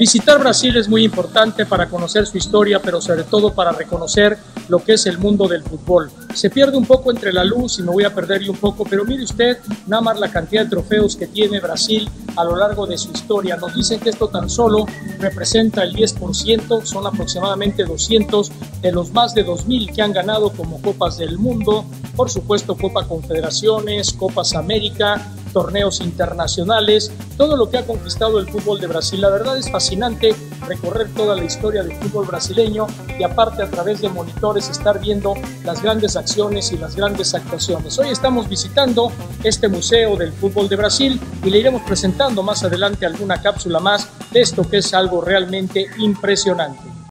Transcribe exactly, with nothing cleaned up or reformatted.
Visitar Brasil es muy importante para conocer su historia, pero sobre todo para reconocer lo que es el mundo del fútbol. Se pierde un poco entre la luz y me voy a perder yo un poco, pero mire usted nada más la cantidad de trofeos que tiene Brasil a lo largo de su historia. Nos dicen que esto tan solo representa el diez por ciento, son aproximadamente doscientos de los más de dos mil que han ganado como Copas del Mundo, por supuesto Copa Confederaciones, Copas América, torneos internacionales, todo lo que ha conquistado el fútbol de Brasil. La verdad es fascinante recorrer toda la historia del fútbol brasileño y aparte a través de monitores estar viendo las grandes acciones y las grandes actuaciones. Hoy estamos visitando este Museo del Fútbol de Brasil y le iremos presentando más adelante alguna cápsula más de esto que es algo realmente impresionante.